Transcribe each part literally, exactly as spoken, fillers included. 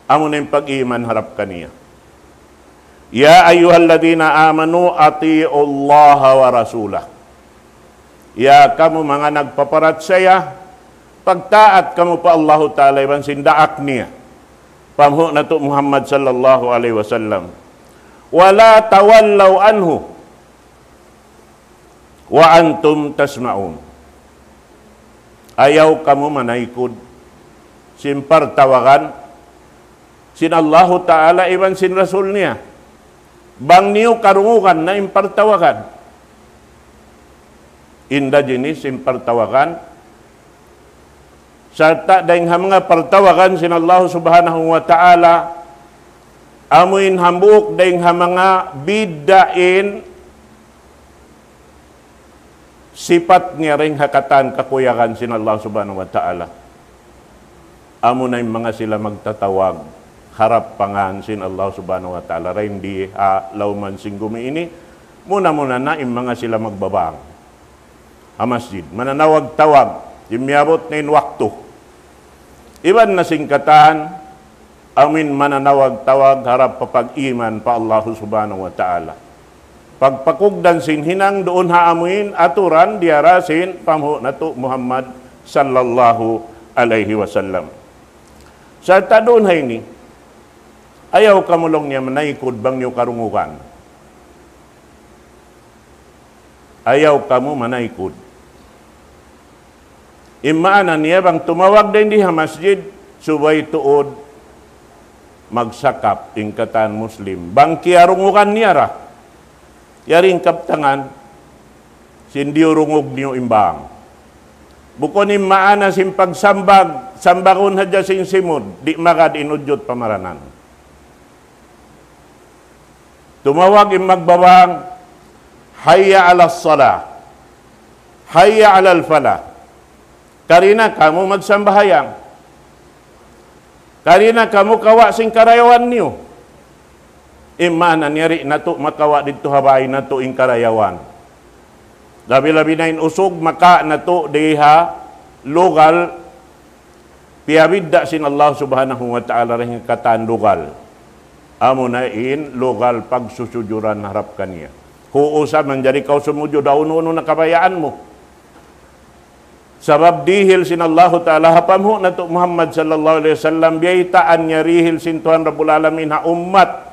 amo na yung pag-iman harap kaniya. Ya ayyuhalladhina amanu ati'u Allah wa rasulah. Ya kamu mga nagpaparat saya, pagtaat kamu pa Allah Ta'ala iban sindaak niya. Pamhu na to Muhammad sallallahu alaihi wasallam. Wala tawallaw anhu wa antum tasma'un. Ayaw kamu manaikod, simpar tawagan, sin Allah Ta'ala iban sin Rasul niya. Bang niyo karungukan na impartawagan. Inda jenis impartawagan. Sarta dahing mga partawagan sin Allah Subhanahu wa Ta'ala. Amuin hambuk dahing mga bidain sifat niya ring hakatan kakuyakan sin Allah Subhanahu wa Ta'ala. Amo na yung mga sila magtatawag. Harap pangan sin Allah Subhanahu wa Ta'ala. Rin di ha, lauman singgumi ini. Muna-muna na yung mga sila magbabang. Ha masjid. Mananawag-tawag. Imyabot na yung wakto. Iban na singkatan. Amin mananawag-tawag harap papag-iman pa Allah Subhanahu wa Ta'ala. Pagpakugdan sin hinang doon haamuin aturan diarasin pamho na to Muhammad sallallahu alaihi wasallam. Sa tadon hay ni, ayaw kamulong niya manaikod bang niyo karungukan. Ayaw kamu manaikod. Imaanan niya bang tumawag din di ha masjid, subay tuod, magsakap ingkatan Muslim. Bang kiarungukan niya ra. Yaring kaptangan, sindi urungog niyo imbang. Bukon imaana sim pagsambag, sambagon hadya sin simod, di magad inudyot pamaranan. Tumawag im magbabang, hayya ala salah, hayya ala falah. Karina kamu magsambahayang. Karina kamu kawa sing karayawan niyo. Imana niyari na to makawa dito habay na to ing karayawan. Labi-labi na usog maka na to diha lugal piyabidda sin Allah Subhanahu wa Ta'ala ring katan lugal. Amo na in lugal pagsusujuran harap kaniya. Huusa man jari kau sumujo daun-uno na kabayaan mo. Sabab dihil sin Allah Ta'ala hapamhu na to Muhammad sallallahu alaihi wasallam biyaitaan niya rihil sin Tuhan Rabbul Alamin ha ummat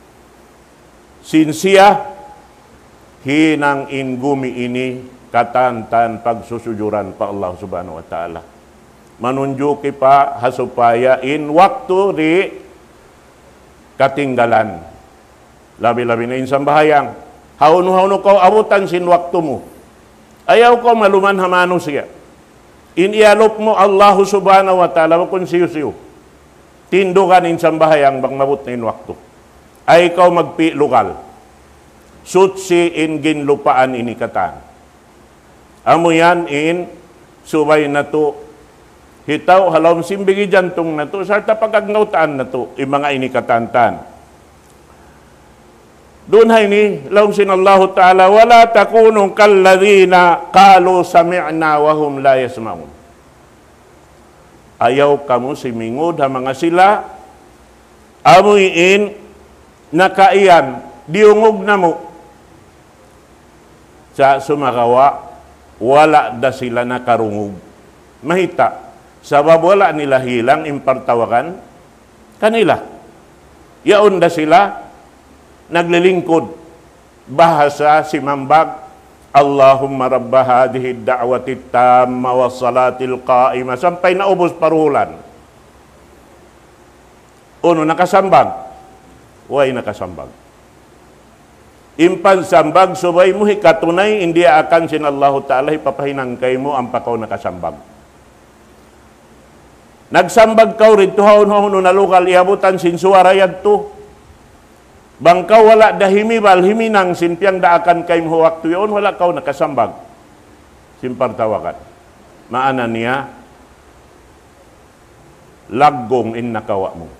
sinsiya hinang ingumi ini katantan pagsusujuran pa Allah Subhanahu wa Ta'ala. Manunjuki pa hasupaya in waktu di katinggalan. Labi-labi na insambayang. Haunu-haunu kau abutan sin waktu mo. Ayaw ko maluman hamano siya. In ialop mo Allah Subhanahu wa Ta'ala kung siyo-siyo. Tindukan insambayang bang mabut na in waktu. Ay ikaw magpi lokal. Sutsi in ginlupaan inikatan. Amo yan in subay na to. Hitaw halom simbigi jantong na to. Sarta pagagnautaan na to. Yung mga inikatantan. Doon hay ni, laong sinallahu ta'ala, wala takunong kalladina kalu sami'na wahum la yasma'un. Ayaw kamu simingod ha mga sila. Amuin nakaiyan, diungog na mo. Sa sumakawa, wala da sila nakarungog. Mahita, sabab wala nila hilang impartawakan kanila. Yaon da sila, naglilingkod. Bahasa si Mambag, Allahumma rabba hadihi da'wati tamma wa salatil qa'ima. Sampay na ubos parulan. Uno, nakasambag. Huwag nakasambag. Impan sambag, subay mo hikatunay, hindi akan sin Allah Ta'ala, ipapahinang kay mo ang pakaw nakasambag. Nagsambag kaw rito, haun-haun na lokal, iabutan sin suwarayad to. Bangkaw wala dahimi bal himinang sinpiang daakan kay mo waktu yun, wala kaw nakasambag. Simpartawakan. Maana niya, laggong in nakawa mo.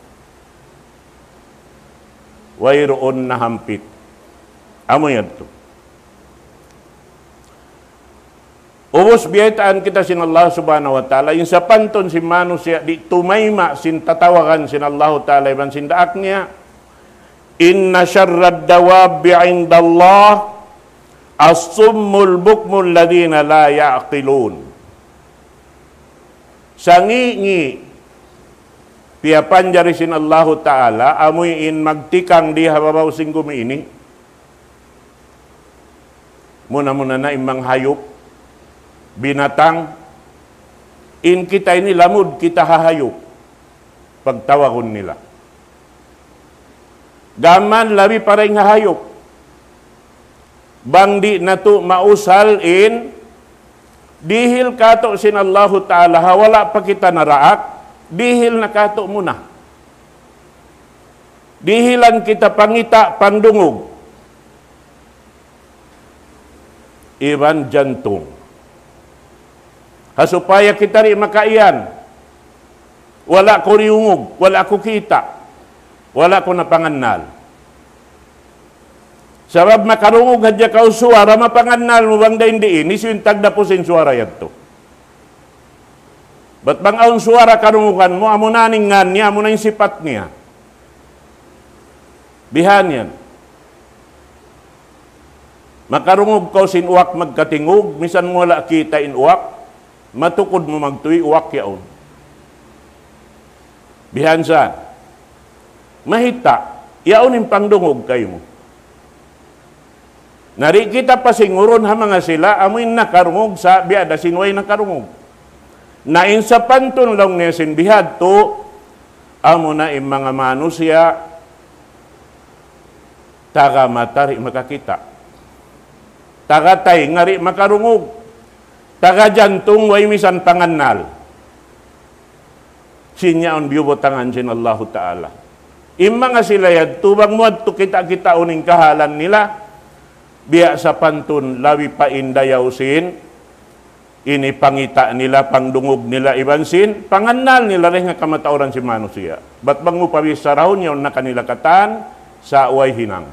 Wayroon na hampit. Amo yan to. Ubos biyaitaan kita sin Allah subhanahu wa ta'ala, yung sa panton si manusia, di tumayma sin tatawagan sin Allah ta'ala, iban sin daak niya, inna syarrad dawabi indallah, as-summul bukmul ladina la ya'qilun. Sangi-ngi, piyapan jari sin Allah ta'ala, amoy in magtikang di hababaw singgumi ini, muna-muna na imang hayop, binatang, in kita ini lamud, kita hahayop, pagtawagon nila. Gaman labi parang hahayop, bang di na to mausal in, dihil kato sin Allahu Ta'ala, wala pa kita naraak, dihil na kato muna. Dihilan kita pangita, pandungog. Iban jantung. Hasupaya kita rin makaiyan. Wala ko riungog, wala ko kita, wala ko napangannal. Sabab makarungog hadya ka suara, mapangannal mo bang dahin diin, iswintag na po sin suara yato. Ba't bang ang suara karungugan mo, amo naning ngan niya, amo na yung sipat niya. Bihan yan. Makarungog ka sin uwak magkatingog, misan mo wala kita in uwak, matukod mo magtuwi, uwak yaon. Bihan saan? Mahita, yaon yung pangdungog kayo mo. Nari kita pasinguron ha mga sila, amoy nakarungog sa biada sinway nakarungog. Na in sa panton lang niya sinbihad to, amo na yung mga manusia, taga matari makakita. Taga tay ngari makarungog. Taga jantung way misan pangannal. Sinya on biubotangan sin Allahu Ta'ala. Yung mga sila yad, tubang mo at kita-kita uning kahalan nila, biya sa pantun, lawi pa indayaw sin, ini pangita nila, pangdungog nila ibansin, pangannal nila rin nga kamatauran si manusia. Ba't bang mo pabisarahon yun na kanila katan sa way hinang?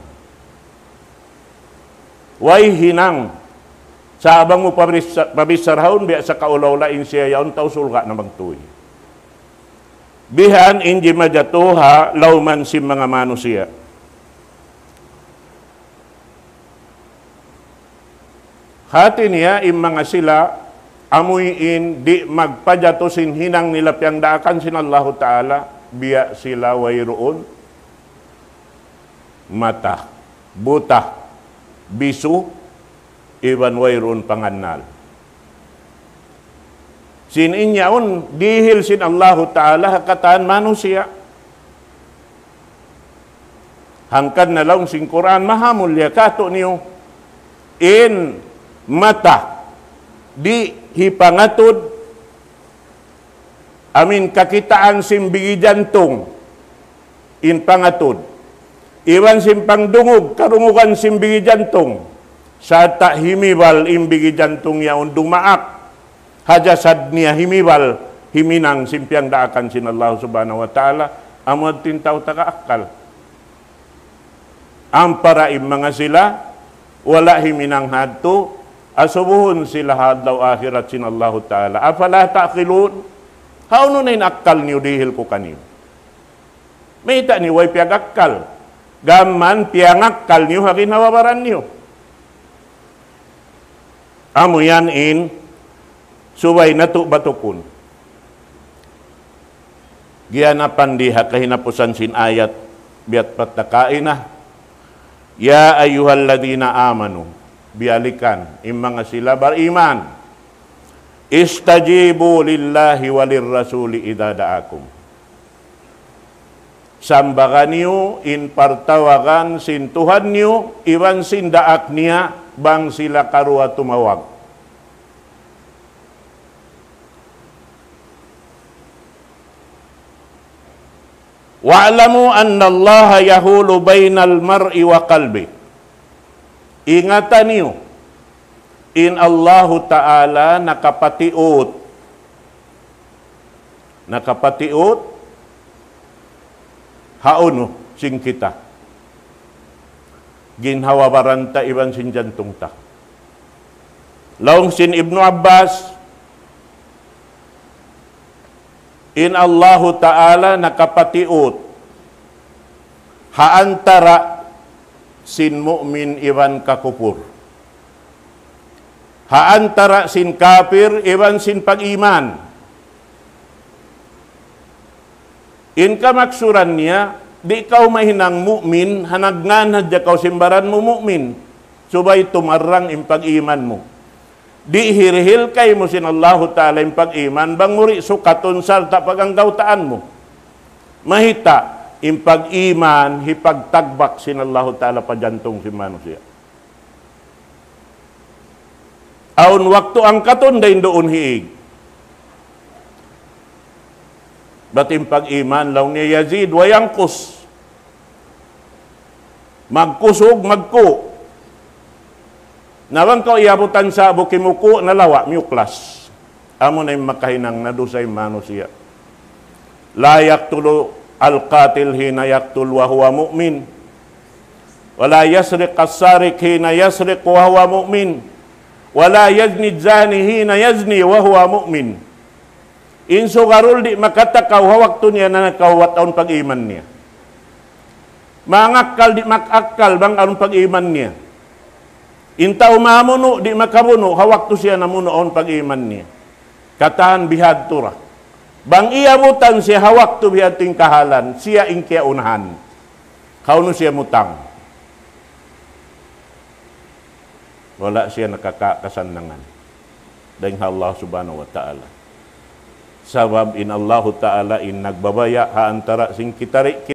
Way hinang. Sa abang mo pabisarahon, biya sa kaulaulain siya yaon, tausulga na magtuwi. Bihan inji majatuha, lauman si mga manusia. Hati niya, im mga sila, amuyin, di magpajatusin hinang nila piyang daakan sin Allahu Ta'ala, biya sila wayroon, mata, buta, bisu, iban wayroon pangannal. Sin inyaon, dihil sin Allahu Ta'ala, hakataan manusia. Hangkad na lang sin Quran, mahamul ya kato niyo, in mata, di hipangatod, amin kakitaan simbigi jantung, in pangatod, iwan simpang dungog, karungugan simbigi jantung, sa ta himibal imbigi jantung yaon dumaak, hajasad niya himibal, himinang simpiang daakan sin Allah subhanahu wa ta'ala, amad tintaw taka-akal. Ang paraim mga sila, wala himinang hadto, asubuhon sila hadlaw akhirat sin Allah Ta'ala. Afala ta'qilun? Hauno na inakkal niyo dihil ko kanin. May ita ni way piagakkal. Gaman piangakkal niyo hakin hawabaran niyo. Amo yan in suway na to batukun. Giyanapan diha kahinapusan sin ayat biat patakain na. Ya ayyuhalladina amanu, bialikan, yung mga sila bariman, istajibu lillahi walir rasuli idadaakum. Sambagan niyo, in partawagan sin Tuhan niyo, iwan sin daak niya, bang sila karua tumawag. Wa'lamu anna Allah yahulu bainal mar'i wa qalbi. Ingatan niyo, in Allahu Ta'ala nakapatiot, nakapatiot, haon sing kita. Ginhawabaran ta iban sin jantung ta. Laong sin Ibnu Abbas, in Allahu Ta'ala nakapatiot haantara sin mu'min iwan kakupur. Haantara sin kafir iwan sin pag-iman. In kamaksuran niya, di kau mahinang mu'min, hanagnan hadya kau simbaran mo mu'min. Subay tumarang in pag-iman mo. Di hirhil kay mo sin Allahu Ta'ala yung pag-iman, bang muri sukaton sarta paganggautaan mo. Mahita, yung pag-iman, hipagtagbak sin Allahu Ta'ala pajantong si manusia. Aun waktu ang katon dahin doon hiig. Batim pag-iman, law niya Yazid, wayangkus. Magkusog, magku. Nawang ko iabutan sa bukimuko na lawa, miuklas. Amo na yung makahinang nadusay manusia. La yaktulo al-qatil hina yaktul wa huwa mu'min. Wala yasriq as-sarik hina yasriq wa huwa mu'min. Wala yazni zani hina yazni wa huwa mu'min. Inso garul di makatakaw hawakto niya na nakawat aun pag-iman niya. Mangakal di makakal bang aun pag-iman niya. Inta umamuno, di makamuno, hawak to siya namuno on pag-iman niya. Katahan bihad tura. Bang iamutan siya hawak to bihad ting kahalan, siya ingkya unahan. Kauno siya mutang. Wala siya nakakakasanangan. Dahil Allah subhanahu wa ta'ala. Sabab in Allah ta'ala in nagbabaya ha antara sing kitari